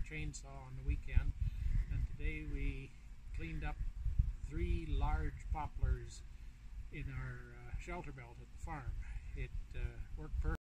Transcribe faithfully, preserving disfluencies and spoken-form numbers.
chainsaw on the weekend, and today we cleaned up three large poplars in our uh, shelter belt at the farm. It uh, worked perfectly.